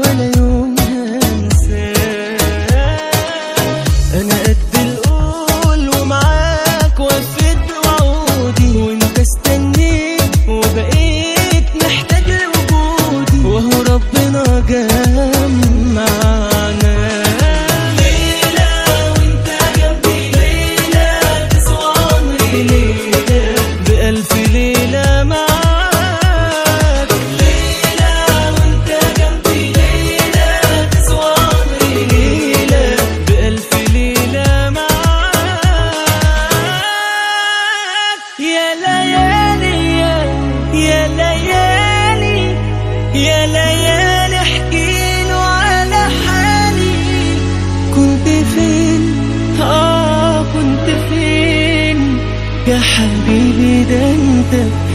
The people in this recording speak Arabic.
ولا يوم هنساك. انا قد القول ومعاك وفيت بوعودي، وانت استنيت وبقيت محتاج لوجودي، وهو ربنا جمعنا. ليلة وانت جنبي، ليلة تسوى عمري، ليلة بألف ليلة معاك. ليلة وانت جنبي، ليلة تسوى عمري، ليلة بألف ليلة معاك. يا ليالي يا ليالي يا ليالي احكيله على حالي. كنت فين كنت فين يا حبيبي؟ ده انت